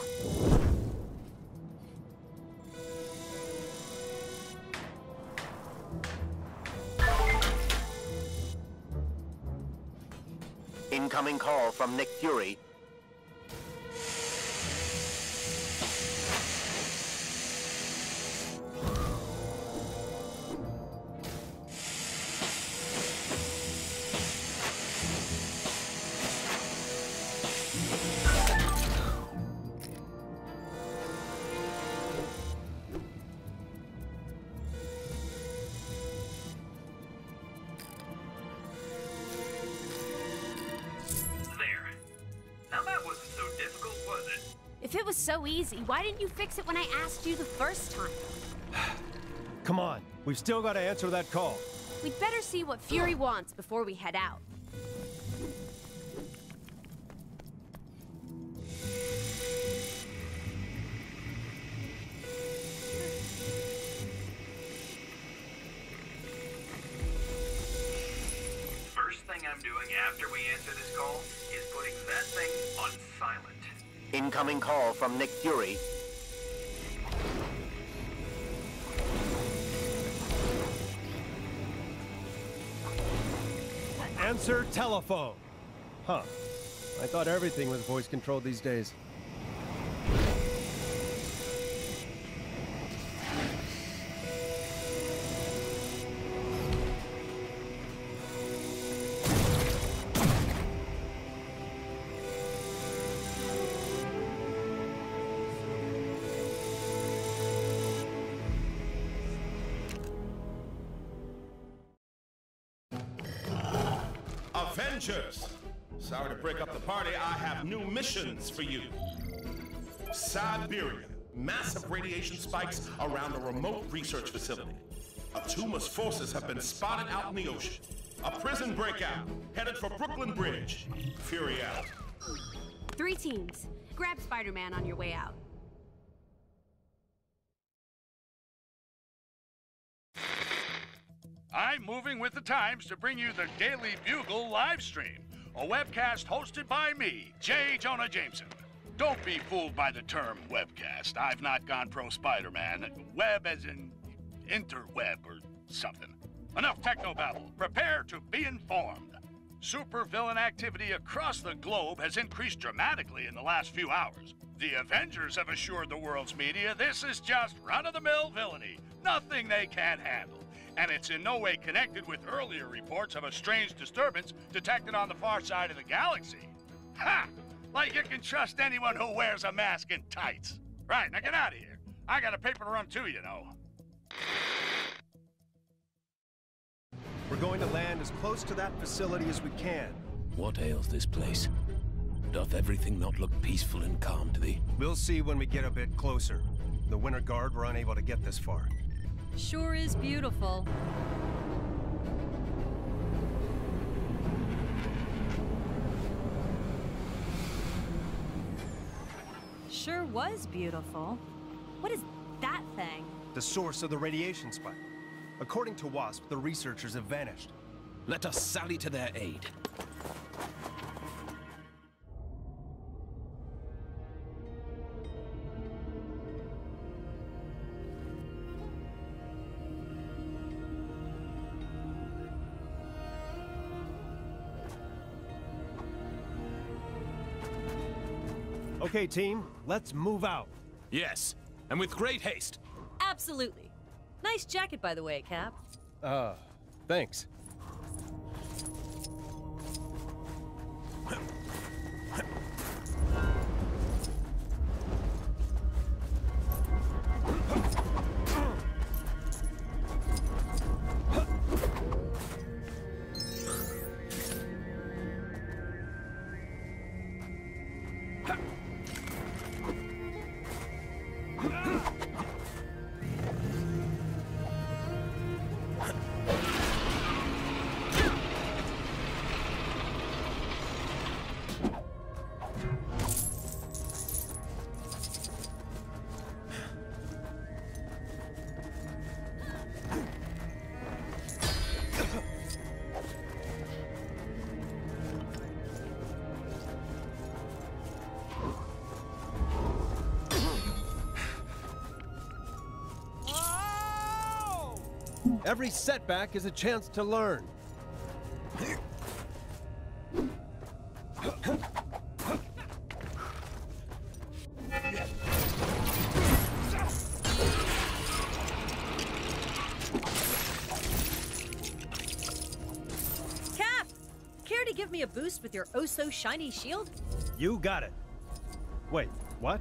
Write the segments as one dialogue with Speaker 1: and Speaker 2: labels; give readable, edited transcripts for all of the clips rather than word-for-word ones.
Speaker 1: Incoming call from Nick Fury.
Speaker 2: If it was so easy, why didn't you fix it when I asked you the first time?
Speaker 3: Come on, we've still got to answer that call.
Speaker 2: We'd better see what Fury wants before we head out.
Speaker 4: First thing I'm doing after we answer this call is putting that thing on silent.
Speaker 1: Incoming call from Nick Fury.
Speaker 3: Answer telephone. Huh. I thought everything was voice controlled these days.
Speaker 5: Avengers! Sorry to break up the party, I have new missions for you. Siberia. Massive radiation spikes around a remote research facility. Atuma's forces have been spotted out in the ocean. A prison breakout, headed for Brooklyn Bridge. Fury out.
Speaker 2: 3 teams. Grab Spider-Man on your way out.
Speaker 6: I'm moving with the times to bring you the Daily Bugle live stream, a webcast hosted by me, J. Jonah Jameson. Don't be fooled by the term webcast. I've not gone pro Spider-Man. Web as in interweb or something. Enough technobabble. Prepare to be informed. Supervillain activity across the globe has increased dramatically in the last few hours. The Avengers have assured the world's media this is just run-of-the-mill villainy. Nothing they can't handle. And it's in no way connected with earlier reports of a strange disturbance detected on the far side of the galaxy. Ha! Like you can trust anyone who wears a mask and tights. Right, now get out of here. I got a paper to run too, you know.
Speaker 3: We're going to land as close to that facility as we can.
Speaker 7: What ails this place? Doth everything not look peaceful and calm to thee?
Speaker 3: We'll see when we get a bit closer. The Winter Guard were unable to get this far.
Speaker 8: Sure is beautiful. Sure was beautiful. What is that thing?
Speaker 3: The source of the radiation spike. According to WASP, the researchers have vanished.
Speaker 7: Let us sally to their aid.
Speaker 3: Okay, team, let's move out.
Speaker 7: Yes, and with great haste.
Speaker 8: Absolutely. Nice jacket, by the way, Cap.
Speaker 3: Thanks. Every setback is a chance to learn.
Speaker 8: Cap! Care to give me a boost with your oh-so-shiny shield?
Speaker 3: You got it. Wait, what?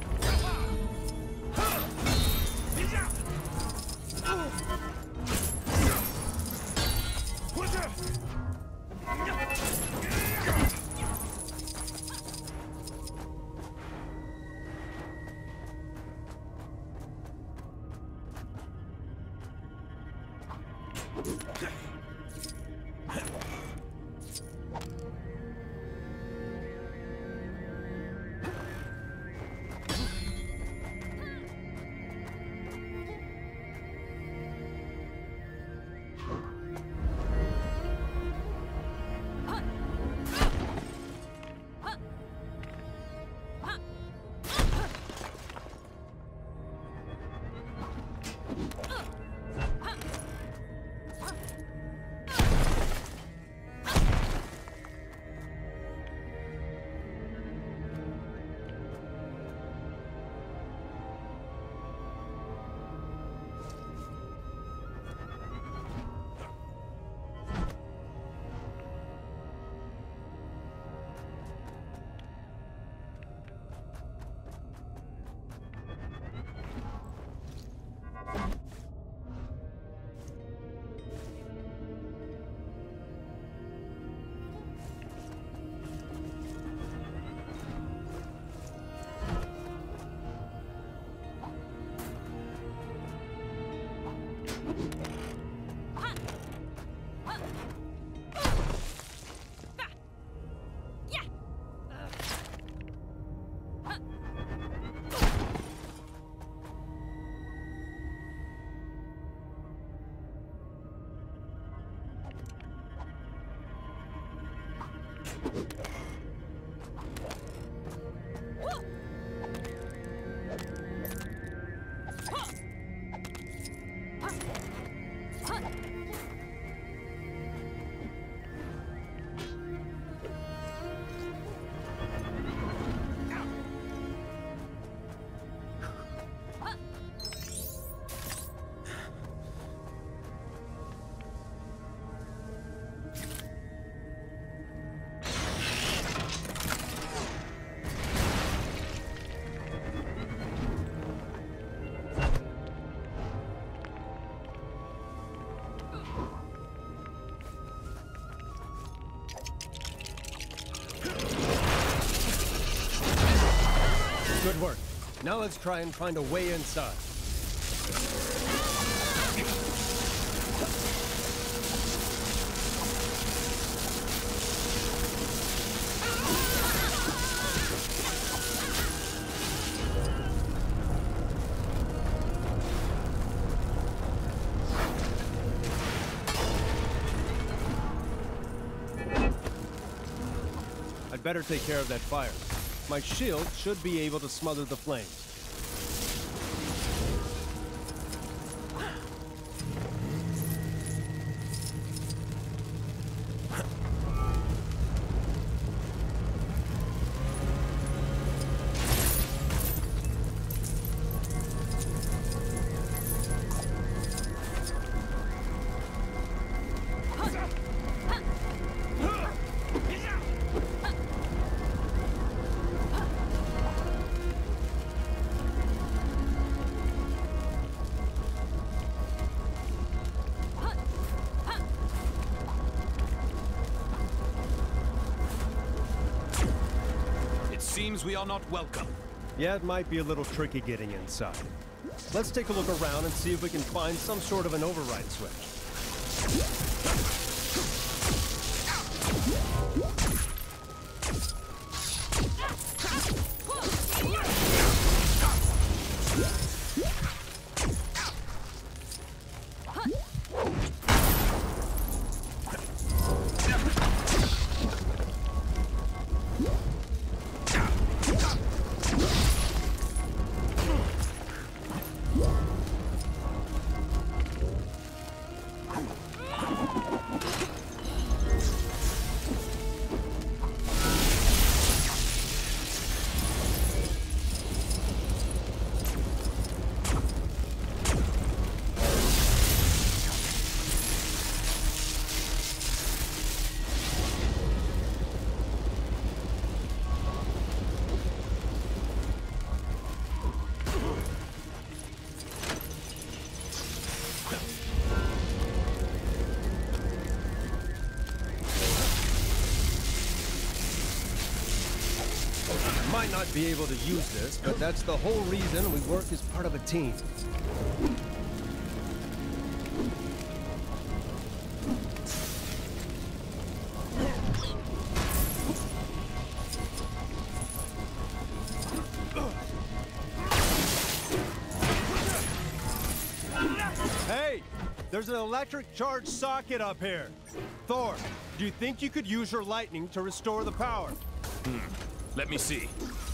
Speaker 3: Good work. Now let's try and find a way inside. I'd better take care of that fire. My shield should be able to smother the flames.
Speaker 7: Seems we are not welcome.
Speaker 3: Yeah, it might be a little tricky getting inside. Let's take a look around and see if we can find some sort of an override switch. not be able to use this, but that's the whole reason we work as part of a team. Hey! There's an electric charge socket up here. Thor, do you think you could use your lightning to restore the power?
Speaker 7: Let me see.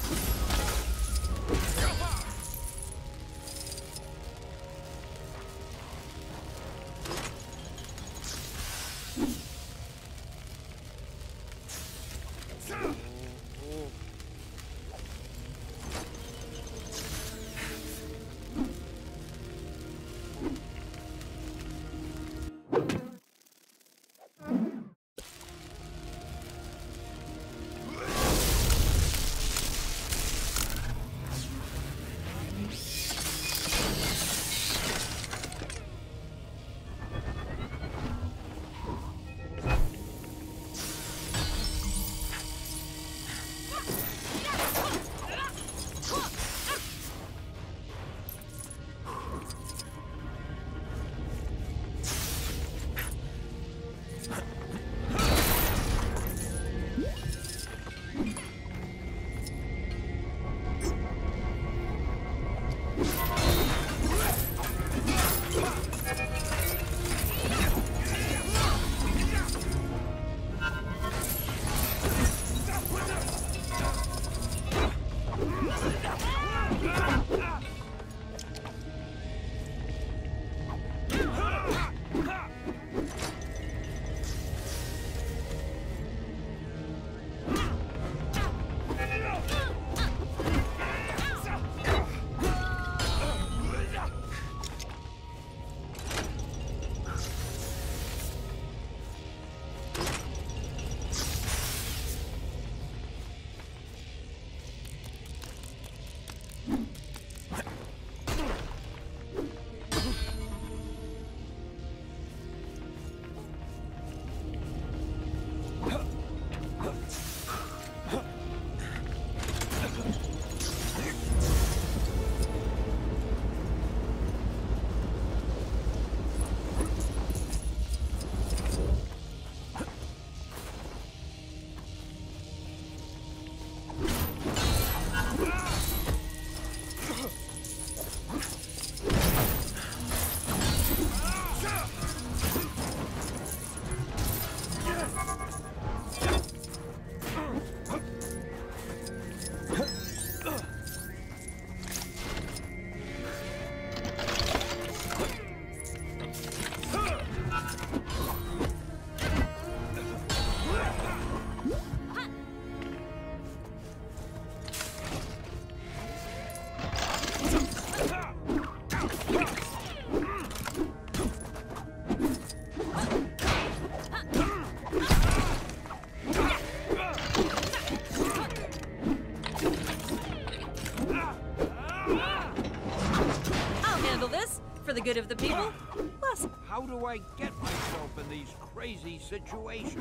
Speaker 9: For the good of the people. Plus,
Speaker 10: how do I get myself in these crazy situations?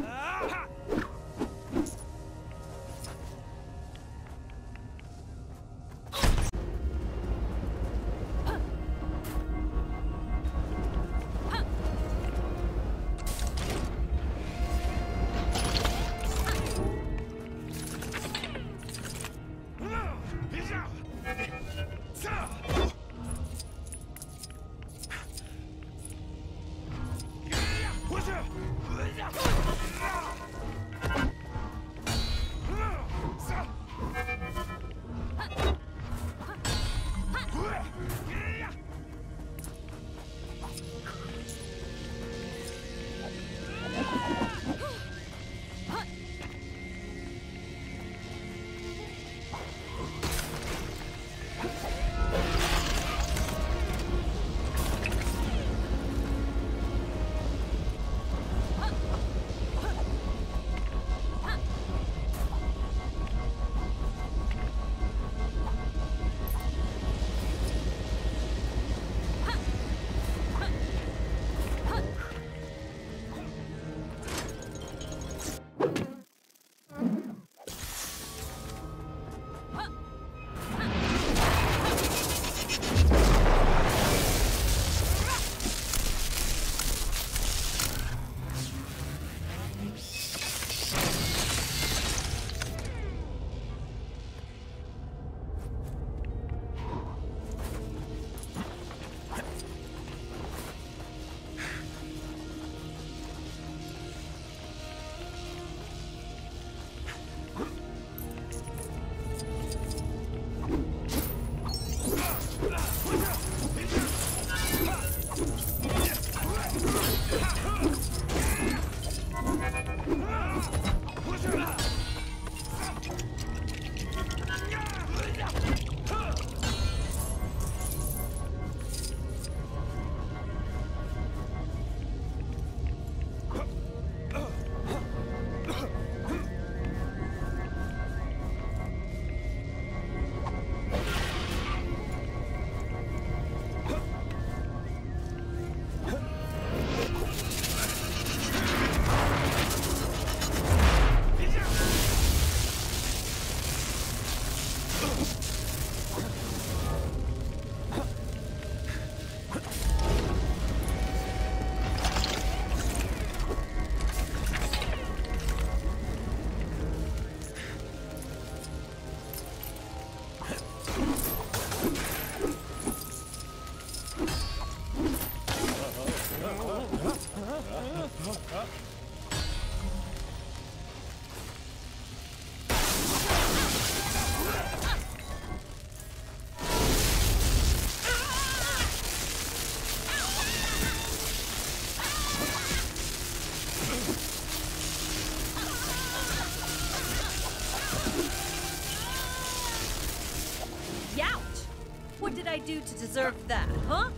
Speaker 9: What did I do to deserve that, huh?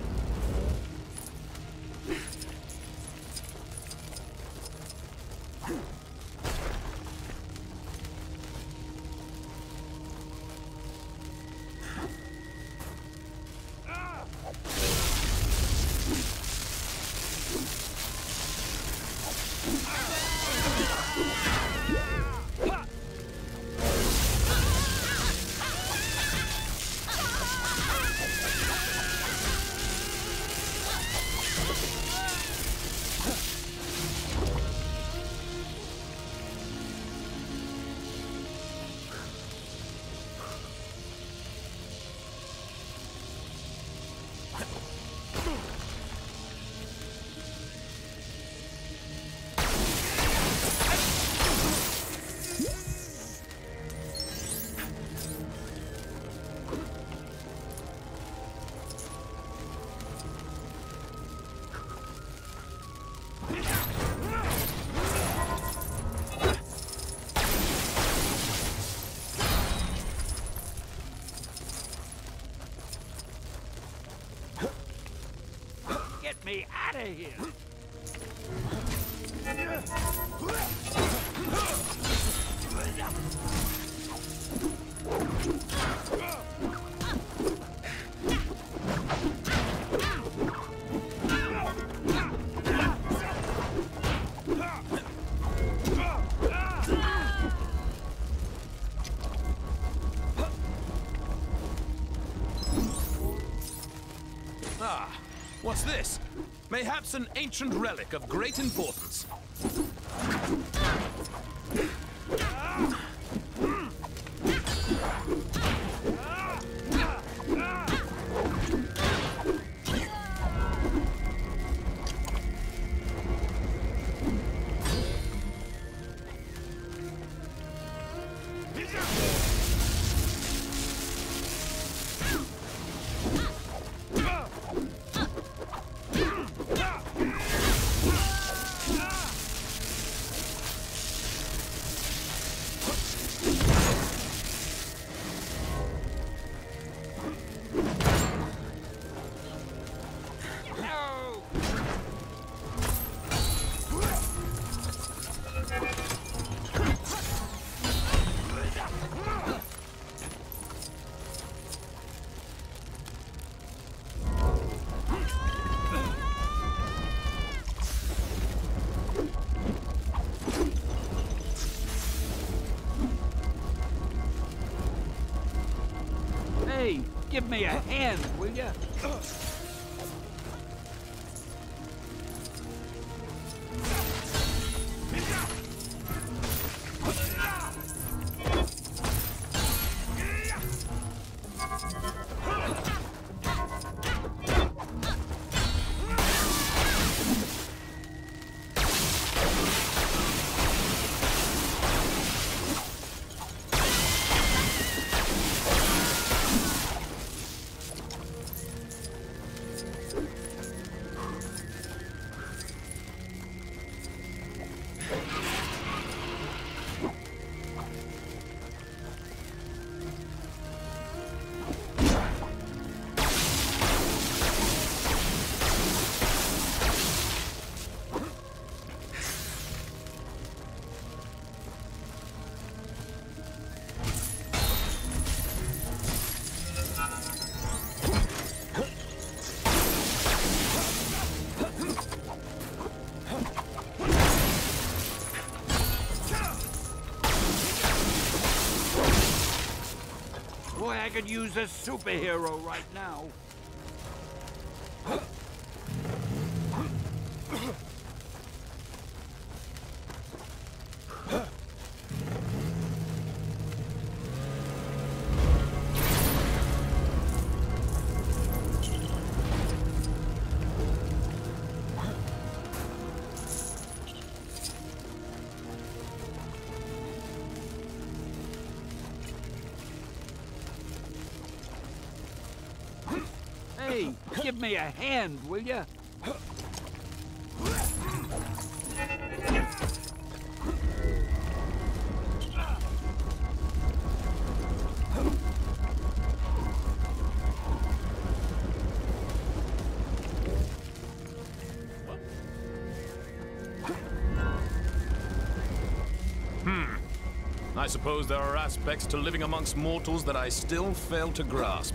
Speaker 10: Get me out of here!
Speaker 7: Ah, what's this? Mayhaps an ancient relic of great importance.
Speaker 10: Hey, give me a hand, will ya? Boy, I could use a superhero right now. Hey, give me a hand, will ya?
Speaker 7: suppose there are aspects to living amongst mortals that I still fail to grasp.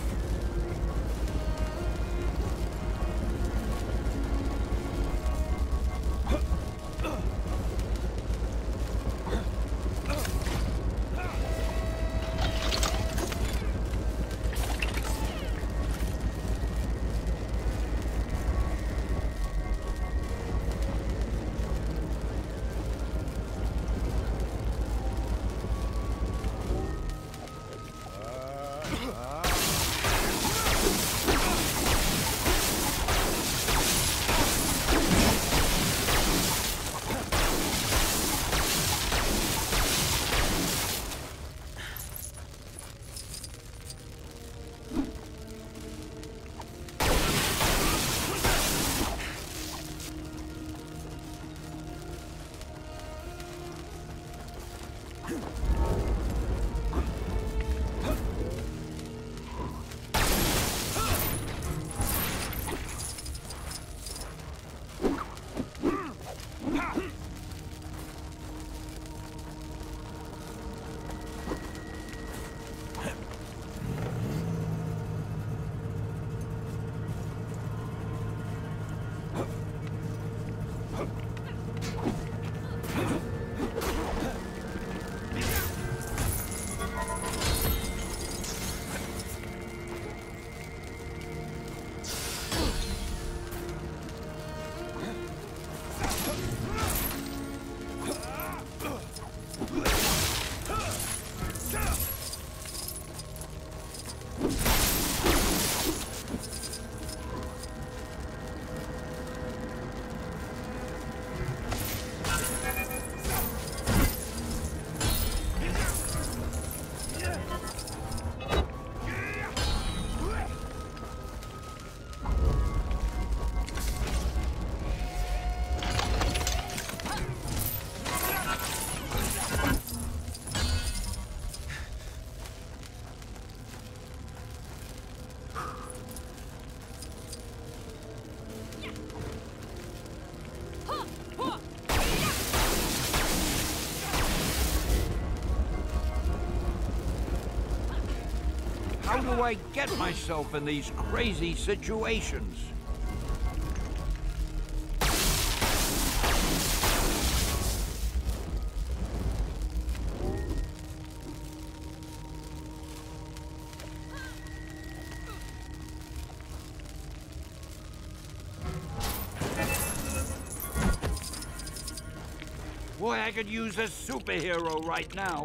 Speaker 10: How do I get myself in these crazy situations? Boy, I could use a superhero right now.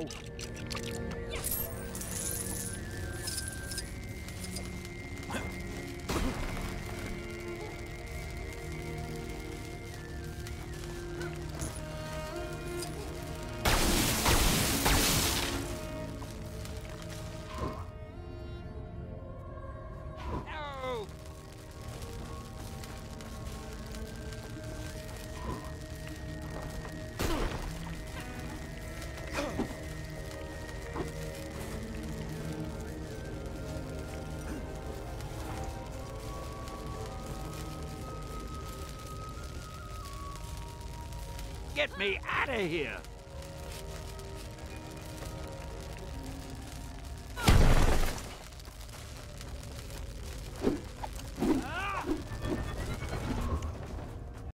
Speaker 10: Get me out of here!